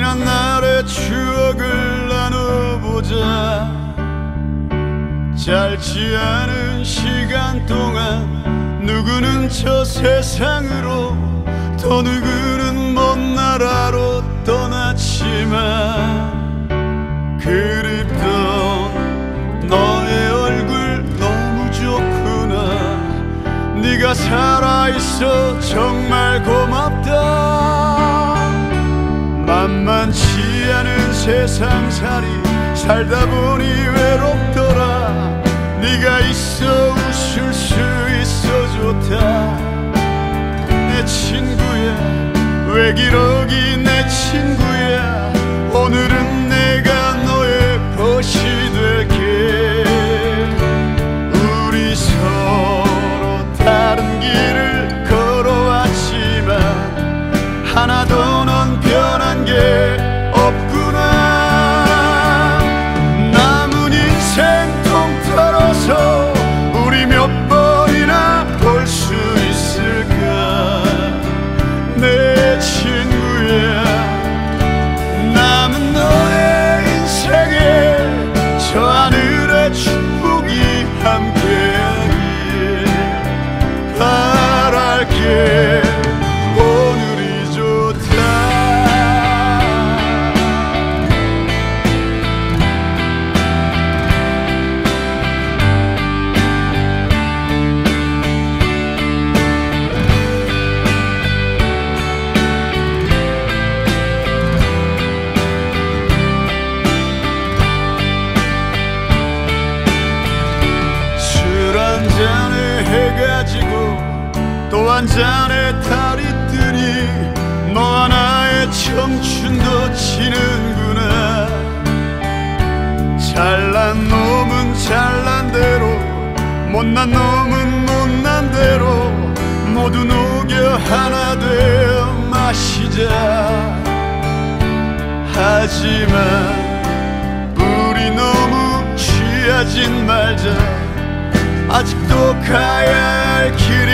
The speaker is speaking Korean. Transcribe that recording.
지난 날의 추억을 나눠보자. 짧지 않은 시간 동안 누구는 저 세상으로, 또 누구는 먼 나라로 떠났지만 그립던 너의 얼굴 너무 좋구나. 네가 살아있어 정말 고맙다. 만만치 않은 세상살이 살다 보니 외롭더라. 네가 있어 웃을 수 있어 좋다. 내 친구야 왜 기러기 내 친구야. 오늘은 내가 너의 벗이 될게. 우리 서로 다른 길을 걸어왔지만 하나도 넌 변한 게 없구나. 남은 인생 통틀어서 우리 몇 번이나 볼 수 있을까. 내 친구야 남은 너의 인생에 저 하늘의 축복이 함께하길 바랄게. 오늘이 좋다. 술 한 잔에 해가 지고 또 한 잔에 달이 뜨니 너와 나의 청춘도 지는구나. 잘난 놈은 잘난 대로, 못난 놈은 못난 대로 모두 녹여 하나 되어 마시자. 하지만 우리 너무 취하진 말자. 아직도 가야 할 길이